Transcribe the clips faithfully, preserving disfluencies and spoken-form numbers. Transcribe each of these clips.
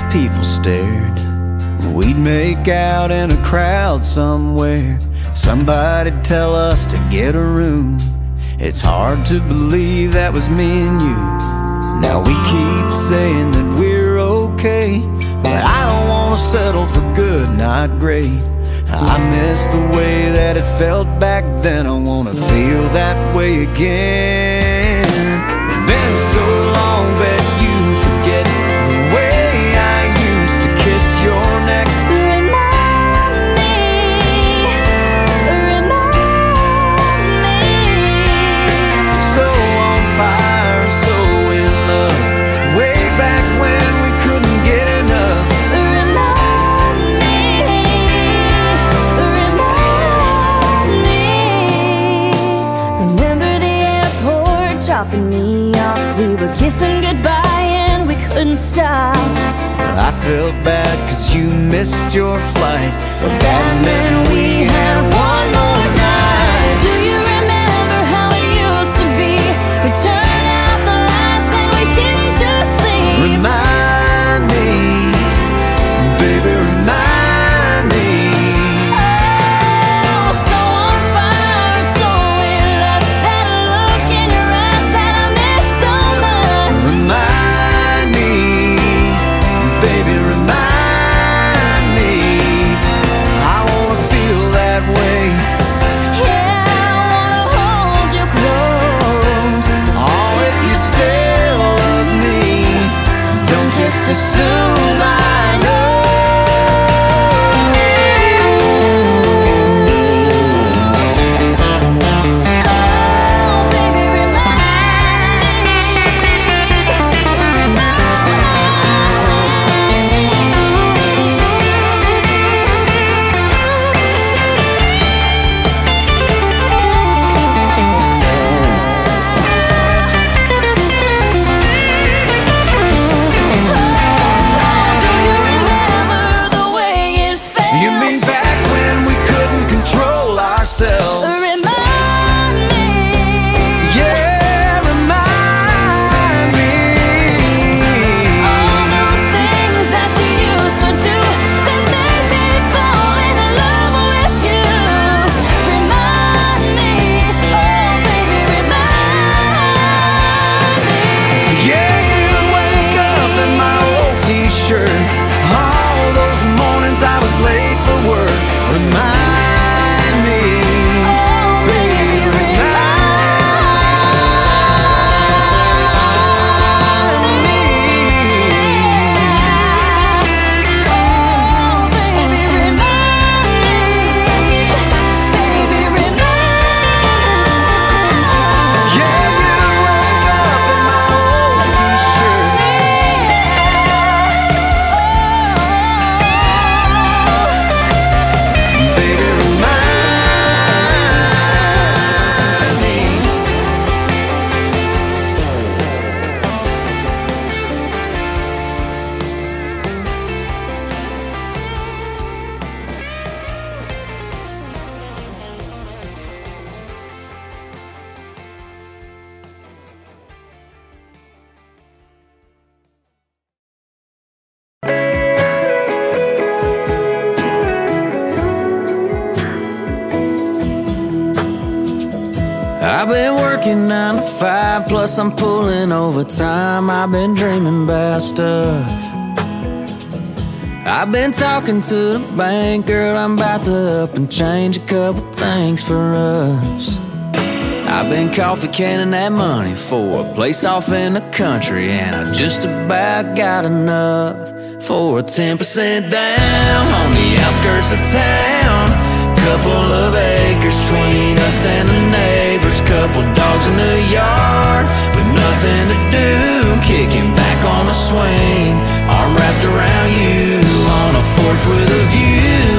people stared. We'd make out in a crowd somewhere. Somebody'd tell us to get a room. It's hard to believe that was me and you. Now we keep saying that we're okay, but I don't wanna settle for good, not great. I miss the way that it felt back then. I wanna feel that way again. It's been so long that you forget the way I used to kiss your neck. Remind me, remind me. So on fire, so in love, way back when we couldn't get enough. Remind me, remind me. Remember the airport dropping me off? We were kissing goodbye and we couldn't stop. I felt bad cause you missed your flight, but that meant we had one more night. Do you remember how it used to be? We turned out the lights and we didn't just sleep. Remind me, baby, remind me. Oh, so on fire, so in love. That look in your eyes that I miss so much. Remind me, baby, remind me. I wanna feel that way. Yeah, I wanna hold you close. Oh, if you still love me, don't just assume I know. Oh, baby, remind Do you remember the way it felt? You mean back when we couldn't control ourselves? Remind me. Yeah, remind me. All those things that you used to do that made me fall in love with you. Remind me, oh baby, remind me. Yeah, you wake up in my old t-shirt. All those mornings I was late for work. Remind me, Oh baby, remind me. Oh baby, remind me. Baby, remind. yeah, you wake up in my old t-shirt. Baby, remind me. I've been working nine to five, plus I'm pulling overtime. I've been dreaming about stuff. I've been talking to the bank, girl, I'm about to up and change a couple things for us. I've been coffee canning that money for a place off in the country, and I just about got enough for a ten percent down on the outskirts of town. Couple of acres between us and the neighbors, couple dogs in the yard with nothing to do, kicking back on the swing, arm wrapped around you on a porch with a view.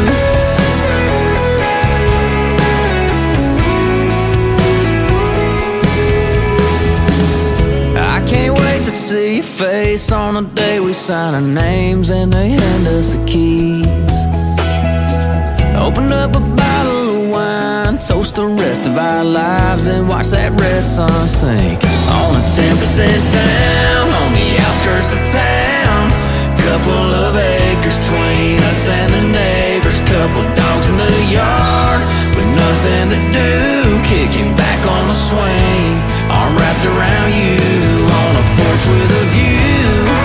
I can't wait to see your face on the day we sign our names and they hand us the keys. Open up a bottle of wine, toast the rest of our lives, and watch that red sun sink on a ten percent down on the outskirts of town. Couple of us and the neighbors, couple dogs in the yard with nothing to do, kicking back on the swing, arm wrapped around you on a porch with a view.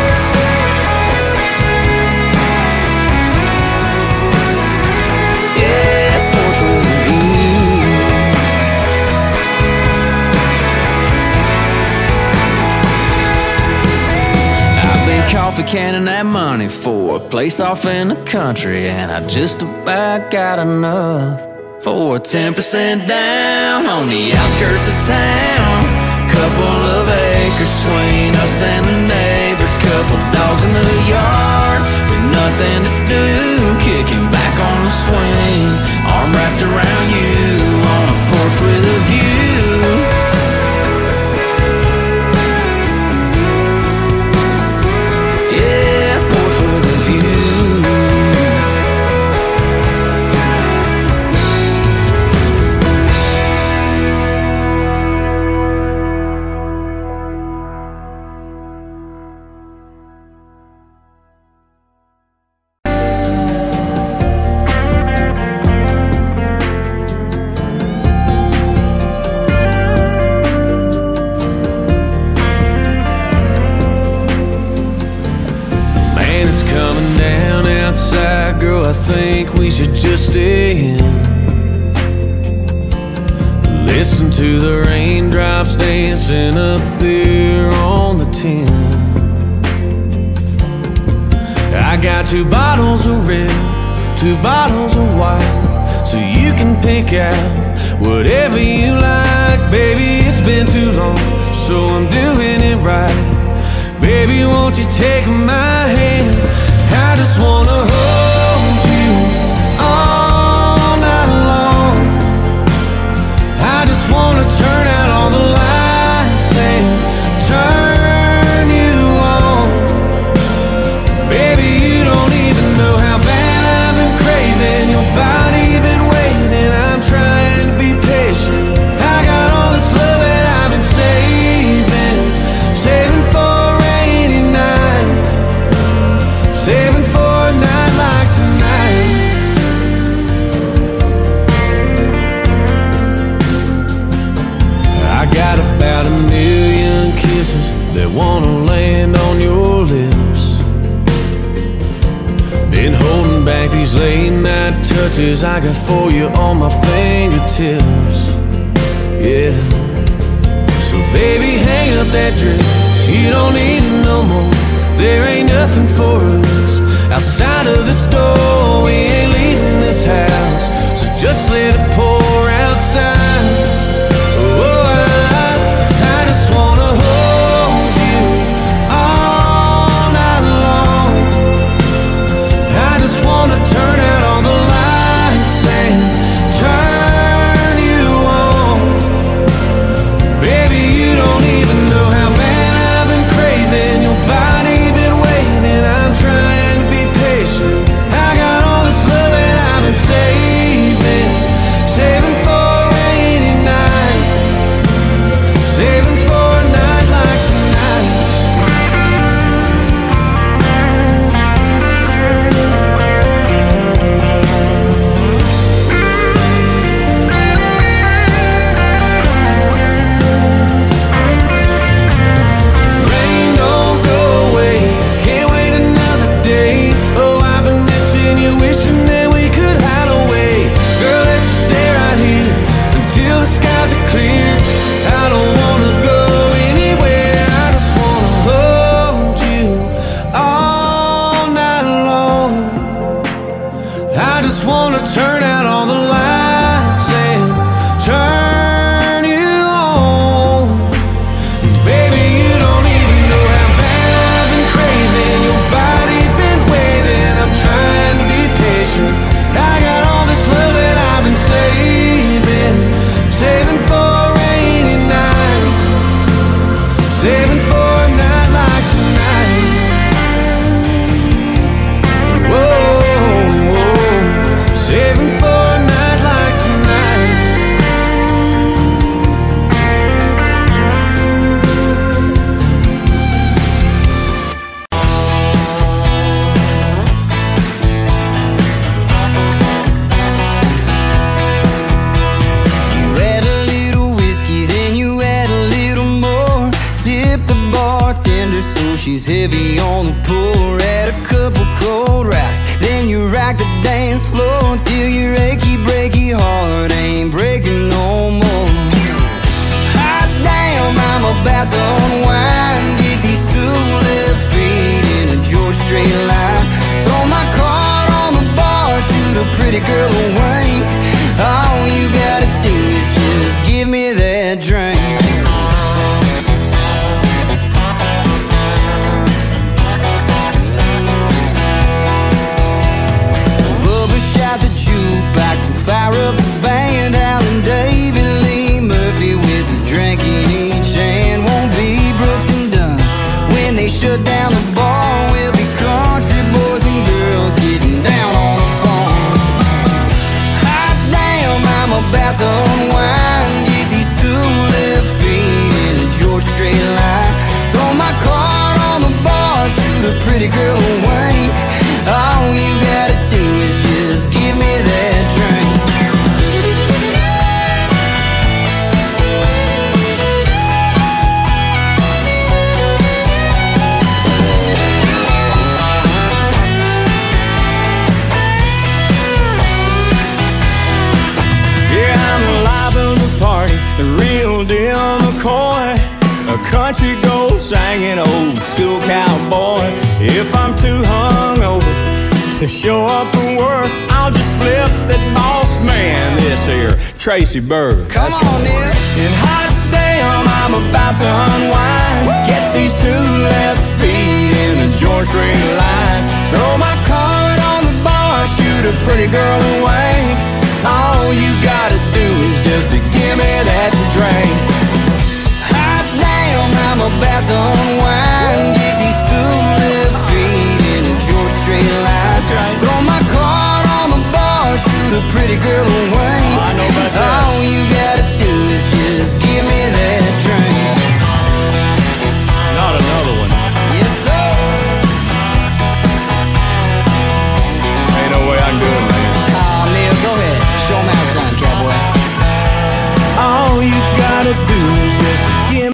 Yeah, porch with a view. I've been coffee canning that money for a place off in the country, and I just about got enough for ten percent down on the outskirts of town. Couple of acres between us and the neighbors, couple dogs in the yard with nothing to do, kicking back on the swing, arm wrapped around you on a porch with a view. Girl, I think we should just stay in, listen to the raindrops dancing up there on the tin. I got two bottles of red, two bottles of white, so you can pick out whatever you like. Baby, it's been too long, so I'm doing it right. Baby, won't you take my hand? I just wanna hold you all night long. I just wanna turn out all the lights and turn you on. Baby, you don't even know how bad I've been craving your body, been waiting. I'm trying to be patient. I got all this love that I've been saving, saving for a rainy night, saving for a night like tonight. I got about a million kisses that wanna land on your lips. Been holding back these late night touches I got for you on my fingertips. Yeah. So baby, hang up that dress, you don't need it no more. There ain't nothing for us outside of this door. We ain't leaving this house, so just let it pour outside. Oh, I, I just wanna hold you all night long. I just wanna turn out all the lights and turn you on. Baby, you don't even know how bad I've been craving your body, been waiting. I'm trying to be patient. I got all this love that I've been saving, saving for a rainy night, saving for a night like tonight. Rain don't go away, can't wait another day. Oh, I've been missing you, wishing that we could hide away. Girl, let's just stay right here until the skies are clear. I don't wanna go anywhere, I just wanna hold you all night long. I just wanna turn out all the lights and turn you on. Baby, you don't even know how bad I've been craving your body, been waiting. I'm trying to be patient. I got all this love that I've been saving, saving for a rainy night, saving for a night like tonight. Whoa, whoa, saving for a night like tonight. bartender, so she's heavy on the pour. Add a couple cold rocks, then you rock the dance floor until your achy, breaky heart ain't breaking no more. Hot damn, I'm about to unwind. Get these two left feet in a George straight line. Throw my card on the bar, shoot a pretty girl away. All you gotta do is just give me that drink. Bubba shot the jukebox and fire up the band. Alan, David, Lee Murphy with a drink in each hand. Won't be Brooks and Dunn when they shut down the bar. We'll be country boys and girls getting down on the phone. Hot damn, I'm about to unwind. Get these two left feet in a George straight line. Throw my card on the bar, shoot a pretty girl away. All you gotta do is just give me that drink. Party, the real deal McCoy, a country gold singing old school cowboy. If I'm too hungover to show up for work, I'll just flip that boss man this here Tracy Berg. Come on, Neil. And hot damn, I'm about to unwind. Get these two left feet in the George Street line. Throw my card on the bar, shoot a pretty girl away. All you gotta do is just to give me that drink. Hot damn, I'm about to unwind. Get these two left feet in a George straight line. Throw my card on the bar, shoot a pretty girl away. I know about that. All you gotta do is just give me that drink. Not another one. Yes, sir. Ain't no way I can do it, man. Oh, Neil, go ahead. Show 'em how it's done, cowboy. All you gotta do is just to give me.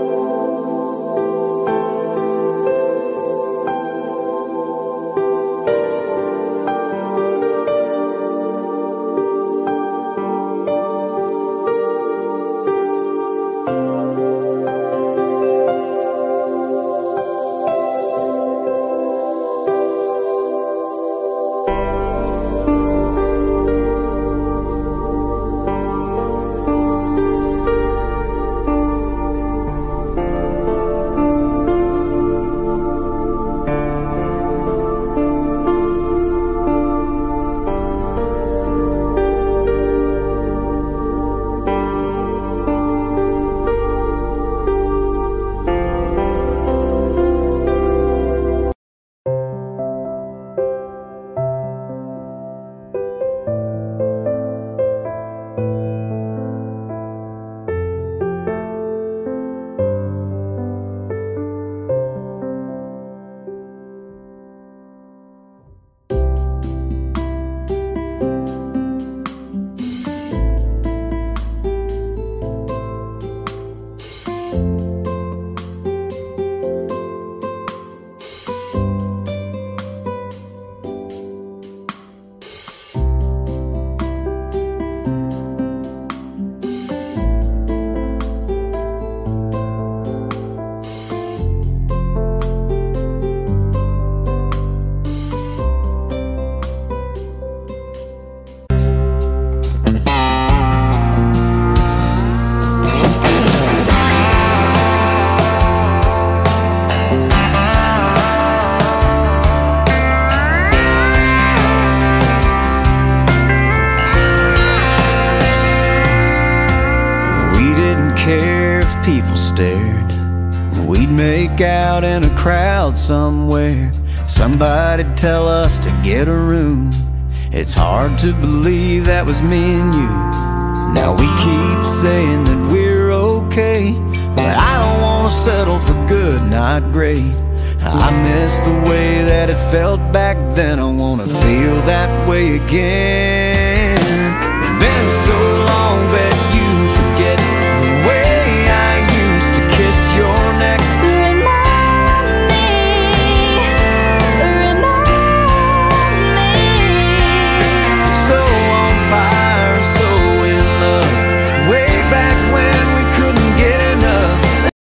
people stared. We'd make out in a crowd somewhere. Somebody'd tell us to get a room. It's hard to believe that was me and you. Now we keep saying that we're okay, but I don't want to settle for good, not great. I miss the way that it felt back then. I want to feel that way again.